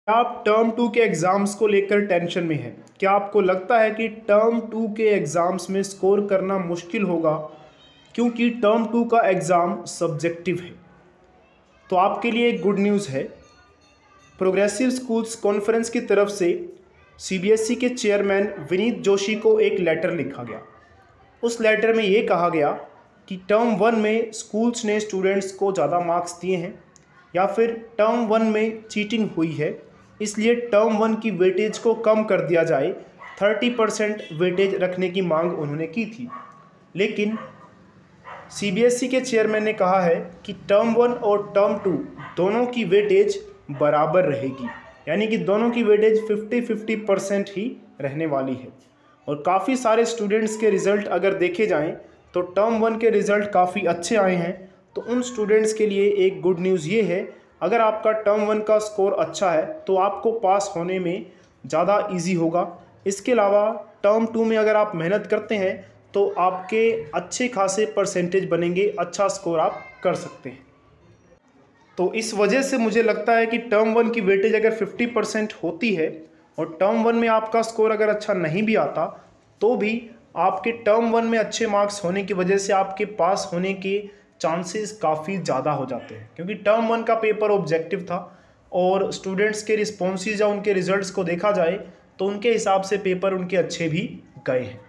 आप टर्म 2 के एग्ज़ाम्स को लेकर टेंशन में हैं? क्या आपको लगता है कि टर्म 2 के एग्ज़ाम्स में स्कोर करना मुश्किल होगा क्योंकि टर्म 2 का एग्ज़ाम सब्जेक्टिव है? तो आपके लिए एक गुड न्यूज़ है। प्रोग्रेसिव स्कूल्स कॉन्फ्रेंस की तरफ से सीबीएसई के चेयरमैन विनीत जोशी को एक लेटर लिखा गया। उस लेटर में ये कहा गया कि टर्म 1 में स्कूल्स ने स्टूडेंट्स को ज़्यादा मार्क्स दिए हैं या फिर टर्म 1 में चीटिंग हुई है, इसलिए टर्म 1 की वेटेज को कम कर दिया जाए। 30% वेटेज रखने की मांग उन्होंने की थी, लेकिन सीबीएसई के चेयरमैन ने कहा है कि टर्म 1 और टर्म 2 दोनों की वेटेज बराबर रहेगी, यानी कि दोनों की वेटेज 50-50% ही रहने वाली है। और काफ़ी सारे स्टूडेंट्स के रिज़ल्ट अगर देखे जाएं तो टर्म 1 के रिज़ल्ट काफ़ी अच्छे आए हैं। तो उन स्टूडेंट्स के लिए एक गुड न्यूज़ ये है, अगर आपका टर्म 1 का स्कोर अच्छा है तो आपको पास होने में ज़्यादा इजी होगा। इसके अलावा टर्म 2 में अगर आप मेहनत करते हैं तो आपके अच्छे खासे परसेंटेज बनेंगे, अच्छा स्कोर आप कर सकते हैं। तो इस वजह से मुझे लगता है कि टर्म 1 की वेटेज अगर 50% होती है और टर्म 1 में आपका स्कोर अगर अच्छा नहीं भी आता तो भी आपके टर्म 1 में अच्छे मार्क्स होने की वजह से आपके पास होने के चांसेस काफ़ी ज़्यादा हो जाते हैं, क्योंकि टर्म 1 का पेपर ऑब्जेक्टिव था और स्टूडेंट्स के रिस्पॉन्सेज या उनके रिजल्ट्स को देखा जाए तो उनके हिसाब से पेपर उनके अच्छे भी गए हैं।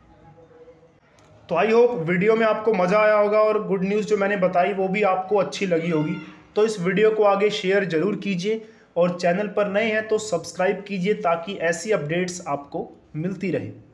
तो आई होप वीडियो में आपको मज़ा आया होगा और गुड न्यूज़ जो मैंने बताई वो भी आपको अच्छी लगी होगी। तो इस वीडियो को आगे शेयर ज़रूर कीजिए और चैनल पर नए हैं तो सब्सक्राइब कीजिए ताकि ऐसी अपडेट्स आपको मिलती रहे।